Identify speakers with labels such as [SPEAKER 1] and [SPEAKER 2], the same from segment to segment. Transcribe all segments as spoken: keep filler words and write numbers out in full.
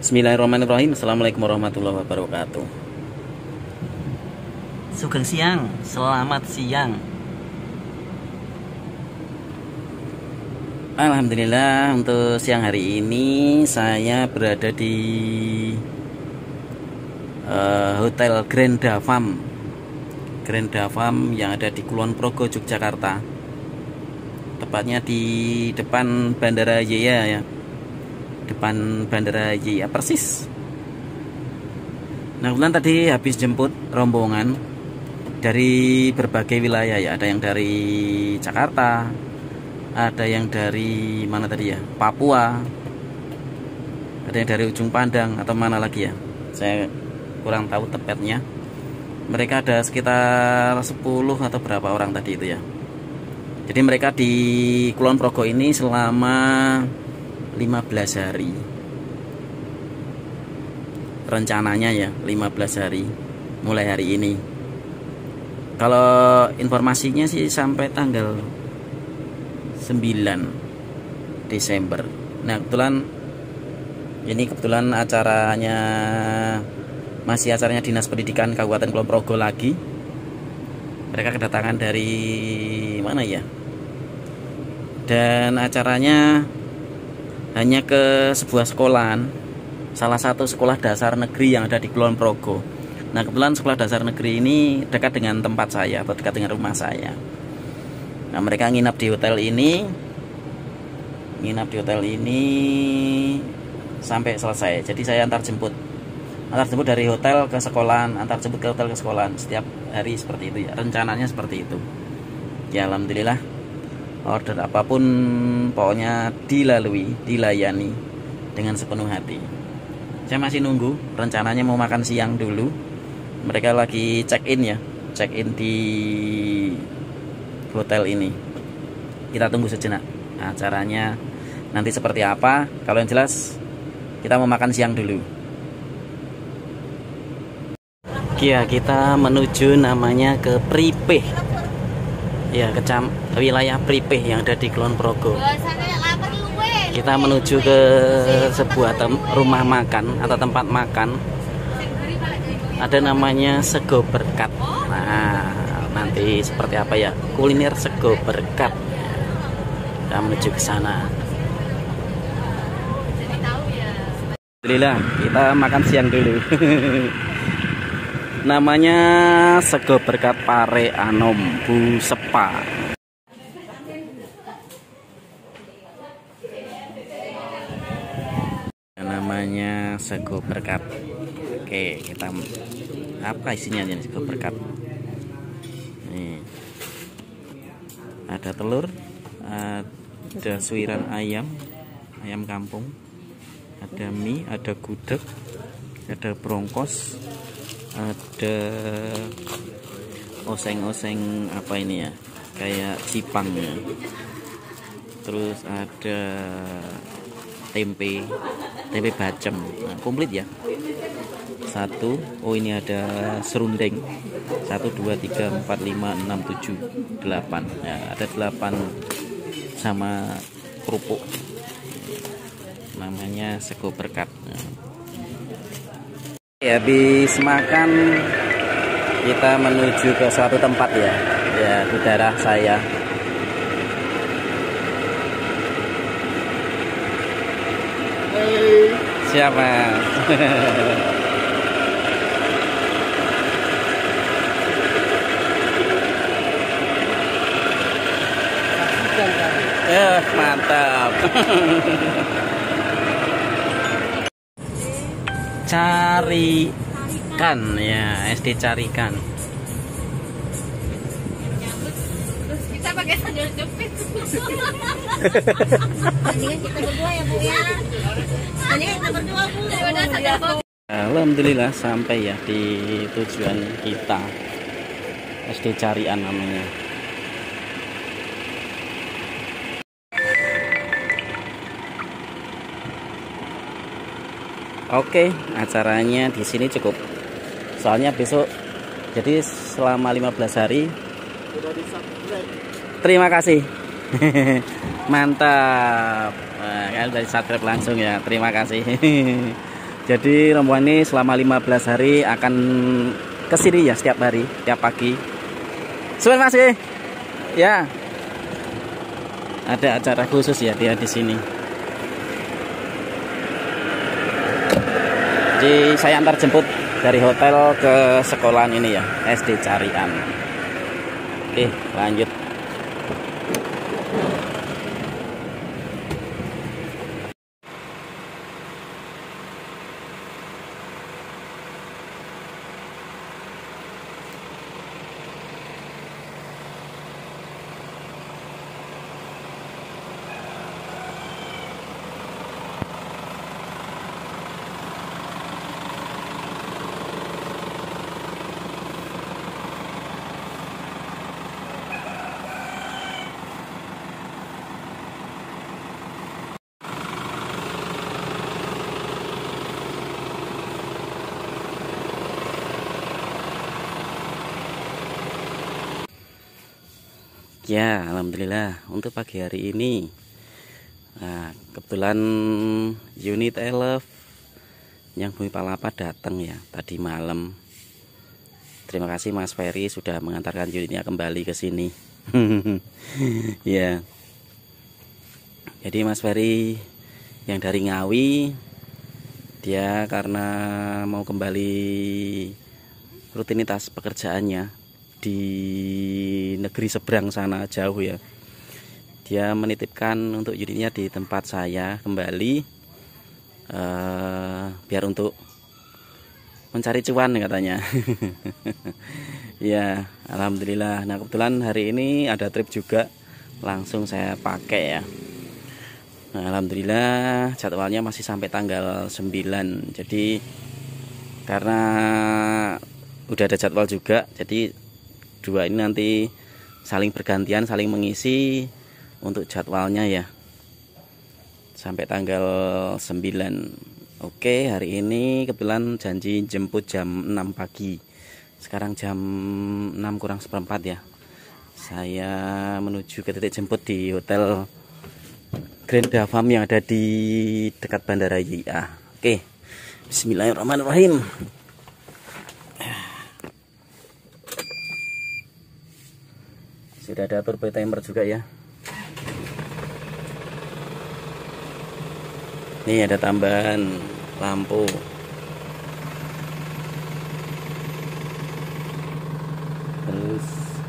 [SPEAKER 1] Bismillahirrahmanirrahim. Assalamualaikum warahmatullahi wabarakatuh. Sugeng siang, selamat siang. Alhamdulillah, untuk siang hari ini saya berada di uh, Hotel Grand Davam Grand Davam yang ada di Kulon Progo, Yogyakarta. Tepatnya di depan Bandara Y I A ya. Depan Bandara Y I A persis. Nah, kebetulan tadi habis jemput rombongan dari berbagai wilayah ya. Ada yang dari Jakarta, ada yang dari mana tadi ya, Papua, ada yang dari Ujung Pandang atau mana lagi ya, saya kurang tahu tepatnya. Mereka ada sekitar sepuluh atau berapa orang tadi itu ya. Jadi mereka di Kulon Progo ini selama lima belas hari. Rencananya ya lima belas hari mulai hari ini. Kalau informasinya sih sampai tanggal sembilan Desember. Nah, kebetulan ini kebetulan acaranya masih acaranya Dinas Pendidikan Kabupaten Kulon Progo lagi. Mereka kedatangan dari mana ya? Dan acaranya hanya ke sebuah sekolahan, salah satu sekolah dasar negeri yang ada di Kulon Progo. Nah, kebetulan sekolah dasar negeri ini dekat dengan tempat saya, atau dekat dengan rumah saya. Nah, mereka nginap di hotel ini, nginap di hotel ini sampai selesai. Jadi saya antar jemput, antar jemput dari hotel ke sekolahan, antar jemput ke hotel ke sekolahan setiap hari seperti itu ya. Rencananya seperti itu. Ya, alhamdulillah. Order apapun pokoknya dilalui, dilayani dengan sepenuh hati. Saya masih nunggu, rencananya mau makan siang dulu. Mereka lagi check in ya, check in di hotel ini. Kita tunggu sejenak acaranya nanti seperti apa. Kalau yang jelas kita mau makan siang dulu. Ya, kita menuju namanya ke Pripeh. Ya, kecam wilayah Pripeh yang ada di Kulon Progo. Kita menuju ke sebuah rumah makan atau tempat makan. Ada namanya Sego Berkat. Nah, nanti seperti apa ya kuliner Sego Berkat. Kita menuju ke sana. Alhamdulillah, kita makan siang dulu. Namanya Sego Berkat Pare Anom Bu Sepa. Namanya Sego Berkat. Oke, kita apa isinya nih Sego Berkat? Nih, ada telur, ada suiran ayam, ayam kampung, ada mie, ada gudeg, ada brongkos, ada oseng-oseng apa ini ya, kayak cipang ya. Terus ada tempe, tempe bacem. Nah, komplit ya. Satu, oh ini ada serundeng. Satu, dua, tiga, empat, lima, enam, tujuh, delapan. Ya, ada delapan sama kerupuk. Namanya Sego Berkat. Ya, habis makan kita menuju ke suatu tempat ya, ya di daerah saya. Hey. Siapa? Eh, mantap. Carikan ya, S D Carikan.
[SPEAKER 2] Terus kita pakai sandal jepit. Mendingan kita berdua ya Bu ya. Mendingan kita berdua Bu. Daripada sandal jepit.
[SPEAKER 1] Alhamdulillah sampai ya di tujuan kita. S D Carian namanya. Oke, acaranya di sini cukup. Soalnya besok, jadi selama lima belas hari. Terima kasih. Mantap. Nah, kalian dari subscribe langsung ya. Terima kasih. Jadi rombongan ini selama lima belas hari akan kesini ya setiap hari, tiap pagi. Sebentar Mas ya. Ada acara khusus ya dia di sini. Jadi saya antar jemput dari hotel ke sekolahan ini ya, S D Carian. Oke, lanjut. Ya, alhamdulillah untuk pagi hari ini. Nah, kebetulan unit elf yang Bumi Palapa datang ya tadi malam. Terima kasih Mas Ferry sudah mengantarkan unitnya kembali ke sini. Ya. Jadi Mas Ferry yang dari Ngawi, dia karena mau kembali rutinitas pekerjaannya di negeri seberang sana jauh ya, dia menitipkan untuk unitnya di tempat saya kembali uh, biar untuk mencari cuan katanya. Ya alhamdulillah. Nah kebetulan hari ini ada trip juga, langsung saya pakai ya. Nah alhamdulillah jadwalnya masih sampai tanggal sembilan. Jadi karena udah ada jadwal juga, jadi dua ini nanti saling bergantian, saling mengisi untuk jadwalnya ya, sampai tanggal sembilan. Oke, hari ini kebetulan janji jemput jam enam pagi. Sekarang jam enam kurang seperempat ya. Saya menuju ke titik jemput di Hotel Grand Davam yang ada di dekat Bandara Y I A. Oke, bismillahirrahmanirrahim. Sudah ada turbo timer juga ya. Ini ada tambahan lampu. Terus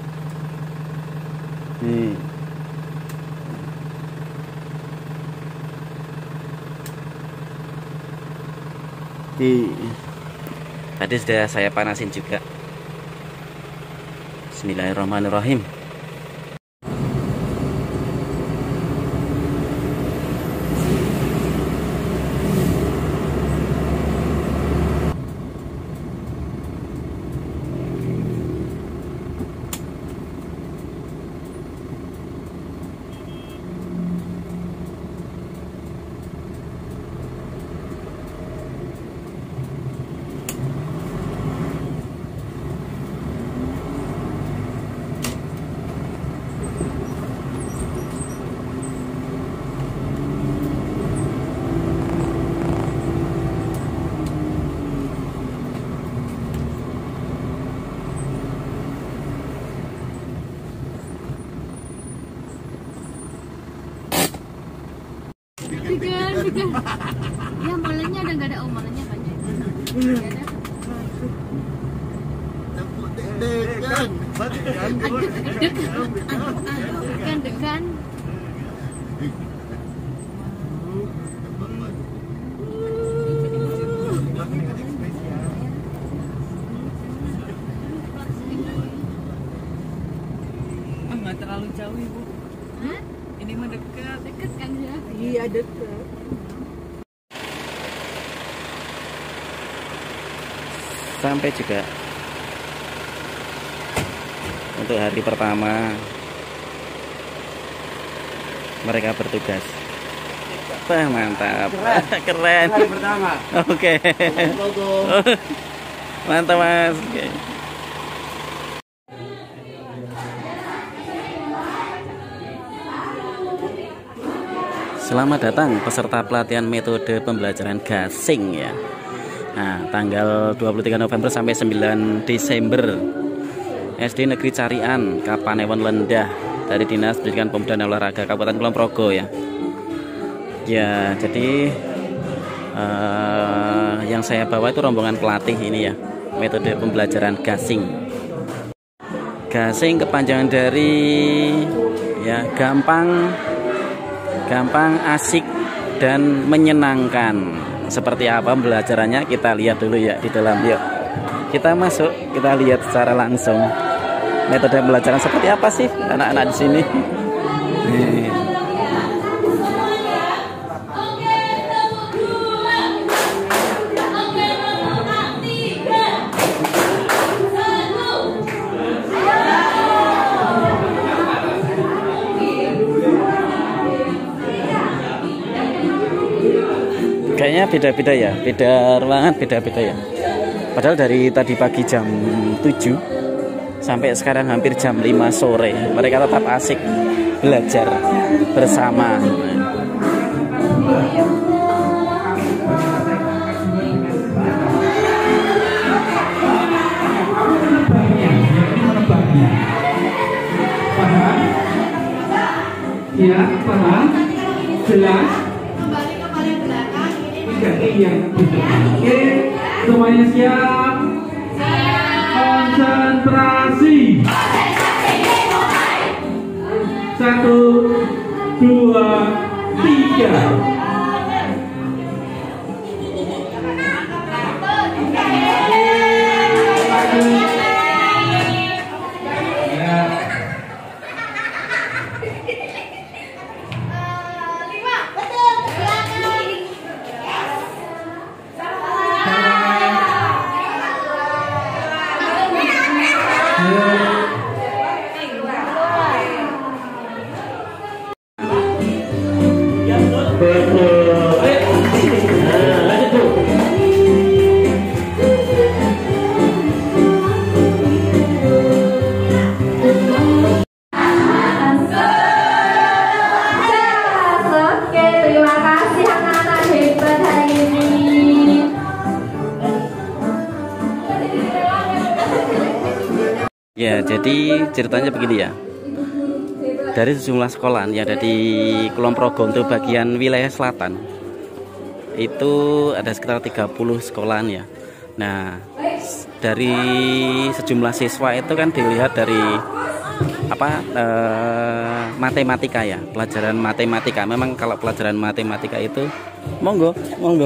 [SPEAKER 1] nih. Di tadi sudah saya panasin juga. Bismillahirrahmanirrahim.
[SPEAKER 2] Bukan, bukan. Ya malenya udah nggak ada, oh malenya kan. Nggak ada.
[SPEAKER 3] Degan,
[SPEAKER 2] Degan, degan.
[SPEAKER 4] Nggak terlalu jauh ibu.
[SPEAKER 2] Hah?
[SPEAKER 4] Ini mah dekat.
[SPEAKER 2] Deket kan ya?
[SPEAKER 4] Iya dekat.
[SPEAKER 1] Sampai juga untuk hari pertama mereka bertugas. Wah mantap, keren.
[SPEAKER 3] hari pertama.
[SPEAKER 1] Oke.
[SPEAKER 3] Logo.
[SPEAKER 1] Mantap mas. Oke. Selamat datang peserta pelatihan metode pembelajaran gasing ya. Nah, tanggal dua puluh tiga November sampai sembilan Desember, S D Negeri Carian, Kapanewon Lendah, dari Dinas Pendidikan Pemuda dan Olahraga Kabupaten Kulon Progo ya. Ya, jadi uh, yang saya bawa itu rombongan pelatih ini ya, metode pembelajaran gasing. Gasing kepanjangan dari ya gampang, gampang, asik dan menyenangkan. Seperti apa pembelajarannya kita lihat dulu ya di dalam. Yuk kita masuk, kita lihat secara langsung metode pembelajaran seperti apa sih anak-anak di sini. Nih. Kayaknya beda-beda ya, beda ruangan, beda-beda ya. Padahal dari tadi pagi jam tujuh sampai sekarang hampir jam lima sore, mereka tetap asik belajar bersama.
[SPEAKER 5] Paham? Ya, paham? Jelas? Iya. Oke, semuanya siap? Konsentrasi. Satu, dua, tiga.
[SPEAKER 1] Ya, jadi ceritanya begini ya. Dari sejumlah sekolah yang ada di Kulon Progo untuk bagian wilayah selatan, itu ada sekitar tiga puluh sekolahan ya. Nah, dari sejumlah siswa itu kan dilihat dari apa eh, matematika ya, pelajaran matematika. Memang kalau pelajaran matematika itu monggo, monggo.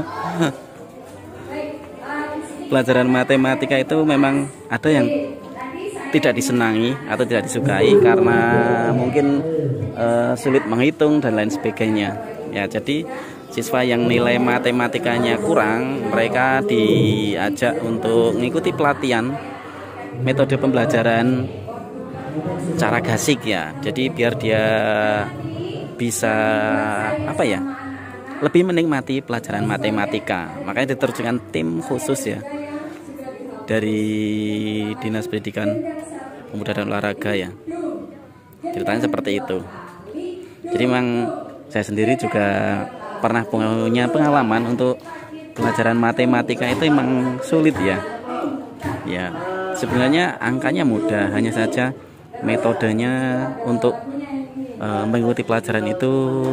[SPEAKER 1] Pelajaran matematika itu memang ada yang tidak disenangi atau tidak disukai karena mungkin uh, sulit menghitung dan lain sebagainya ya. Jadi siswa yang nilai matematikanya kurang, mereka diajak untuk mengikuti pelatihan metode pembelajaran cara gasik ya. Jadi biar dia bisa apa ya, lebih menikmati pelajaran matematika. Makanya diterjunkan tim khusus ya dari Dinas Pendidikan Pemuda dan Olahraga ya. Ceritanya seperti itu. Jadi memang saya sendiri juga pernah punya pengalaman untuk pelajaran matematika itu memang sulit ya. Ya, sebenarnya angkanya mudah, hanya saja metodenya untuk uh, mengikuti pelajaran itu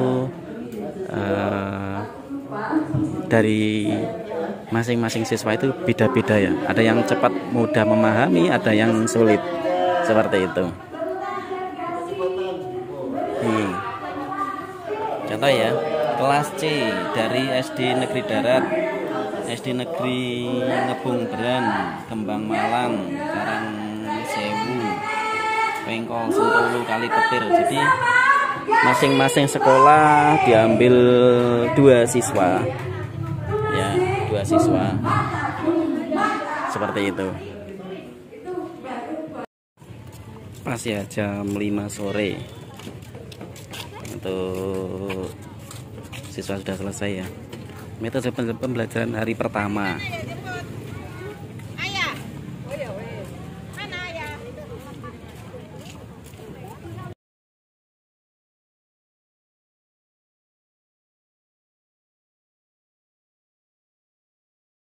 [SPEAKER 1] uh, dari masing-masing siswa itu beda-beda ya. Ada yang cepat mudah memahami, ada yang sulit. Seperti itu. Hmm. Contoh ya, kelas C dari S D Negeri Darat, S D Negeri Ngebung Beran, Kembang Malang, Karangsewu, Pengkol, Sentulu, Kali Petir. Jadi masing-masing sekolah diambil dua siswa. Ya, dua siswa. Seperti itu. Pas ya jam lima sore. Untuk siswa sudah selesai ya. Metode pembelajaran hari pertama.